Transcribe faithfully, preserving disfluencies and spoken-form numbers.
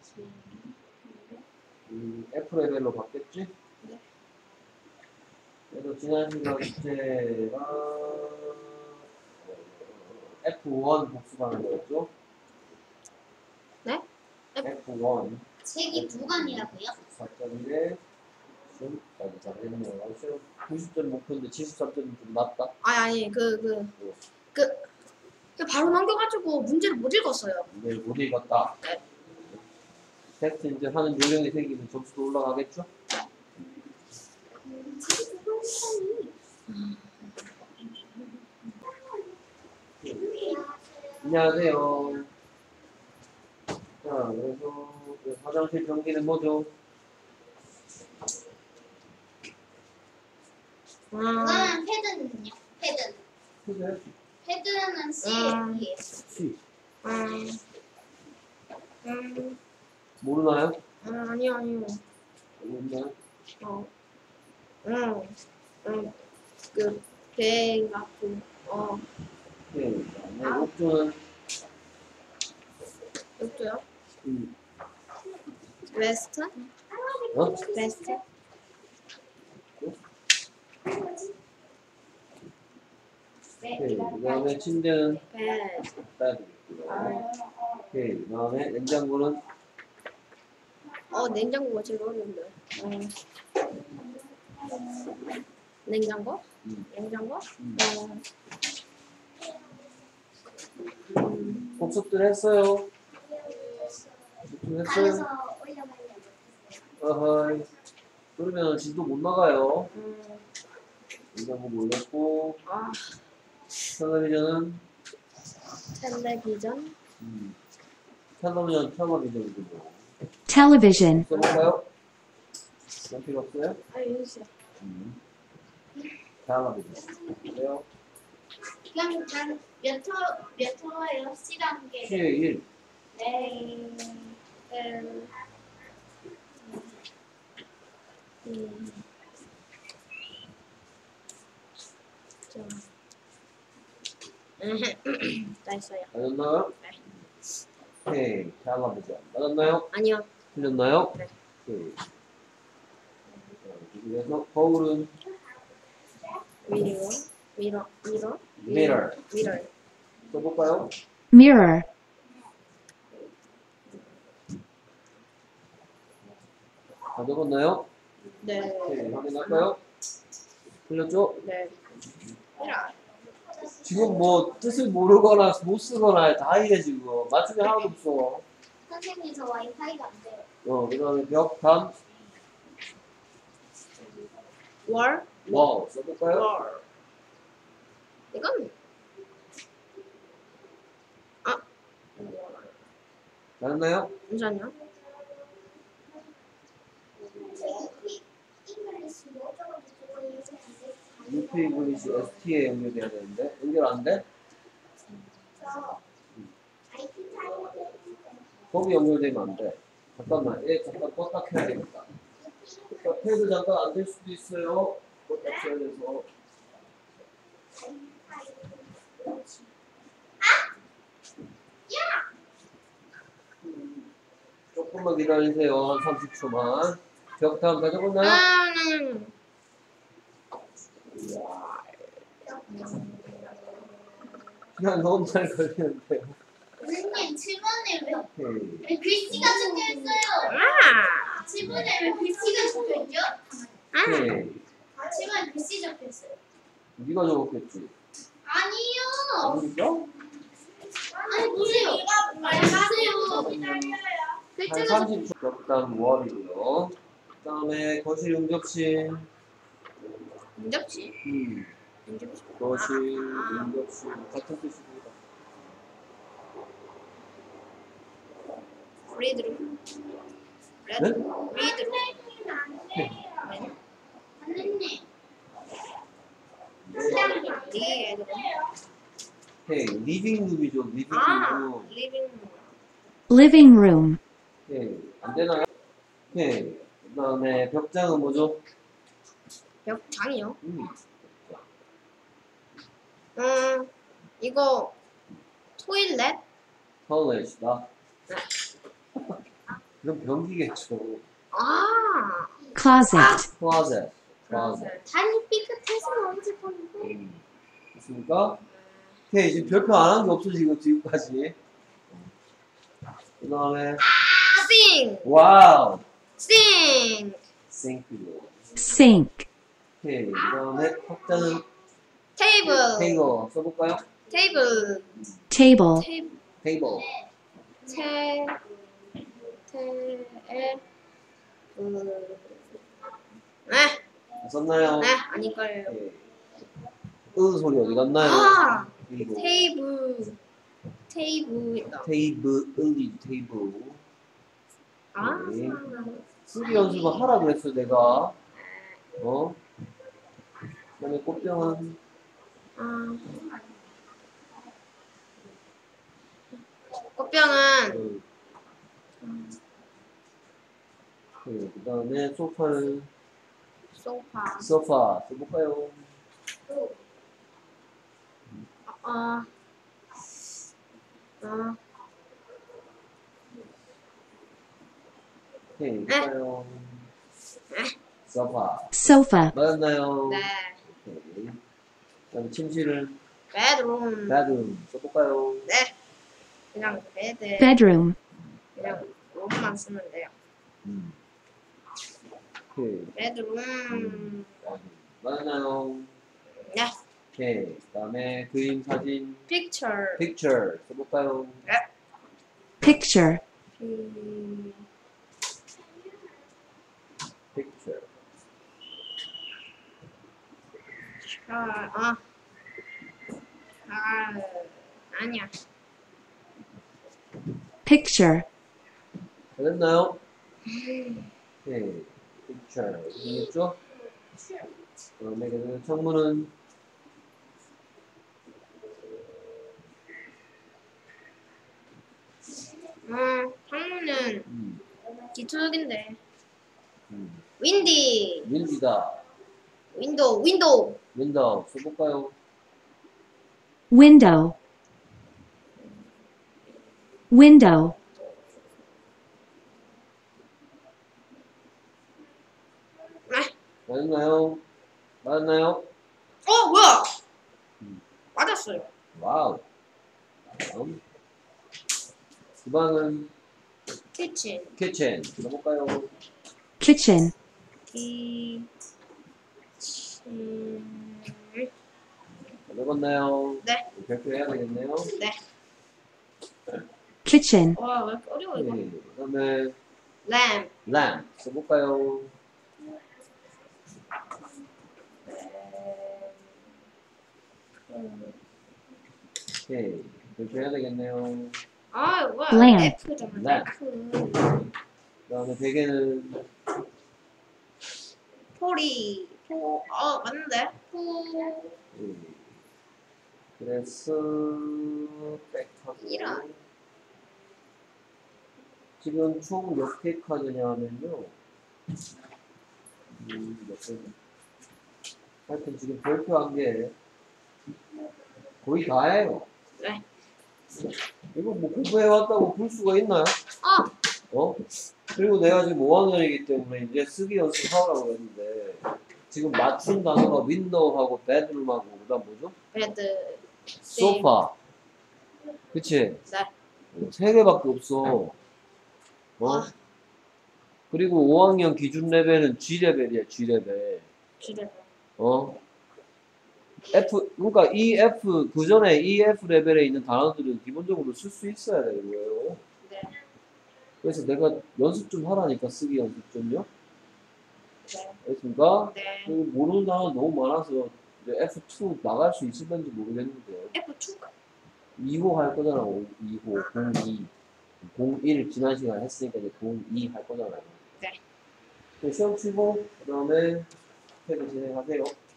음, F 레벨로 바뀌었지? 네. 그래서 지난 시간 숙제가 에프 원 복습하는 거였죠? 네? 에프 원 책이 두 권이라고요? 사 점일에 좀 아주 잘했네요. 시험 구십 점 목표인데 칠십삼 점이 좀 낮다. 아니 아니 그 그 그 그 바로 넘겨가지고 문제를 못 읽었어요. 네, 못 읽었다. 네. 테스트 이제 하는 요령이 생기면 점수도 올라가겠죠? 안녕하세요. 자, 그래서 그 화장실 변기는 뭐죠? 아, 그거는 패드는요? 패드. 그래? 패드는 음. C예요. C. 음, 음, 모르나요? 음, 아니요 아니요. 모르나요? 어, 음, 음, 그 배 같고, 어, 네. 네, 옥조는 이것도요? 음, 웨스트? 어? 웨스트? 오케이. 그 다음에 침대는 배, 따드릴게요. 오케이. 그 다음에 냉장고는 어, 냉장고가 제일 어려운데. 어. 냉장고? 음. 냉장고? 음. 어. 음. 복습들 했어요. 복습 했어요. 방에서 올려달라고. 어허이. 그러면 진도 못 나가요. 음. 냉장고 몰랐고 아, 텔레비전은 텔레비전? 음. 텔레비전 텔레비전이죠. 뭐. television, 써볼까요? 그런 필요 없어요? 아, 유시. 음. 텔레비전. 그래요? 그냥 난몇 호, 몇 호예요? C라는 게. C의 일. 네. 음. 음. 자. 음. 다 했어요. 맞았나요? 네. 오케이. 텔레비전. 맞았나요? 아니요. 틀렸나요? 네. 오케이. 그래서 거울은 미러, 미러, 미러, mirror. 미러. 써볼까요? mirror, 다 적었나요? 네. 오케이. 확인할까요? 틀렸죠? 네. 미러. 지금 뭐 뜻을 모르거나 못 쓰거나 다 이래 지금. 맞춤이 하나도 없어. 선생님 저 와이파이가 안 돼요. 어, 그 다음에 벽, 단, 월, 와 써볼까요? 월. 이건 아, 맞나요? 잠시만요. 잉글리시 뭐 어쩌고 저쩌고 이렇게 안 돼. 유피 인글리시 에스티에 연결돼야 되는데 연결 안 돼? 저 아이티 타임인데. 거기 연결되면 안 돼. 잠깐만, 얘 잠깐 껐다 켜야 되겠다. 그러니까 패드 잠깐 안 될 수도 있어요. 껐다 켜야 돼서. 음, 조금만 기다리세요. 한 삼십 초만. 벽 다음 다 적었나요? 음. 그냥 너무 잘 걸리는데요. 선생님 칠 번에 왜, 오케이. 왜 글씨가 적혀 있어요? 아, 칠 번에 왜 글씨가 적혀 있죠? 아. 오케이. 칠 번에 글씨 적혀 있어요. 네가 적었겠지. 아니요. 아닙니까? 아니 보세요. 말하세요. 한 글자가 삼십 초 벽담 월이고요. 그 다음에 거실 응접실. 인접시. 음. 인접시. 거실, 아, 아. 응접실 같은 뜻입니다. 리드로. 네? 리드로. 선생님. 리드로. 오케이, 리빙룸이죠, 리빙룸. 아, 리빙. living room, 오케이, 안 되나요? 오케이, 그 다음에 벽장은 뭐죠? 벽장이요. 음. 음, 이거 토일렛. 터널렛이다. 그럼 변기겠죠. 아, closet, closet. closet. 다리 삐끗해서 언제 보는데? 음. 됐습니까? 오케이, 지금 별표 안 한 게 없어, 지금, 지금까지. 그 다음에, sink, 와우! sink, 싱크로. sink, 오케이, 그 다음에, 확자는 table, 테이블. 써볼까요? table, table, table, 테이블. 테, 테, 에, 그, 네, 썼나요? 네, 아닐 거예요. 오케이. 으 소리 어디 갔나요? 아, 테이블. 테이블, 테이블이다. 테이블이 테이블. 아, 오케이. 쓰기 연습을 하라 그랬어, 내가. 어? 그 다음에 꽃병은, 아, 꽃병은 그, 그 다음에 소파는 소파. 소파. 써볼까요? 아, 아, 오케이, 볼까요? 소파. sofa, 맞았나요? 네, 오케이. 그 다음에 침실은 bedroom. bedroom. 써볼까요? 네, 그냥 베드, bedroom, 그냥 로만 쓰면 돼요. 음. 오케이. bedroom. 맞았나요? 네, 오케이. 그 다음에 그림, 사진, picture. picture. 써볼까요? picture, 음, picture. 아, 아, 아, 아니야. picture, 됐나요? 오케이. picture. 이해했죠? 그다음에 그 창문은 어, 창문은 음, 뒤쪽인데. 음. windy, 윈디다. window, window. 윈도우 써볼까요? window, window, 맞았나요? 맞았나요? 어, 뭐야? 음. 맞았어요. 와우. 다음. 주방은 kitchen, kitchen. 써볼까요? kitchen, kitchen. 해봤나요? 네. 발표해야 되겠네요. 네. kitchen, 와, 왜 이렇게 어려워 이거? 네. 그 다음에 lamp. lamp 써볼까요? 오케이. 발표해야 되겠네요. 아, 뭐야? lamp. F잖아. lamp. F. 그 다음에 베개는 포리. 포. 어, 맞는데? 포. 음, 그래서 백하고 이런. 지금 총 몇 개 카드냐면요. 음, 몇 개? 하여튼 지금 발표한 게 거의 다예요. 네. 이거 뭐 공부해왔다고 볼 수가 있나요? 어, 어? 그리고 내가 지금 오 학년이기 때문에 이제 쓰기 연습하라고 했는데 지금 맞춘 단어가 윈도우하고 베드룸하고 그다음 뭐죠? 베드. 소파. 그치? 네. 세 개밖에 없어. 어? 아. 그리고 오 학년 기준 레벨은 G 레벨이야, G 레벨. 기대. 어? F, 그러니까 이 F, 그 전에 이 F 레벨에 있는 단어들은 기본적으로 쓸 수 있어야 되는 거예요. 네. 그래서 내가 연습 좀 하라니까, 쓰기 연습 좀요. 네. 알겠습니까? 네. 그리고 모르는 단어 너무 많아서 이제 에프 투 나갈 수 있을는지 모르겠는데. F 투가. 이 호 할 거잖아, 이 호, 공이. 공일 지난 시간에 했으니까 이제 공이 할 거잖아요. 네. 시험 치고, 그 다음에 패드 진행하세요.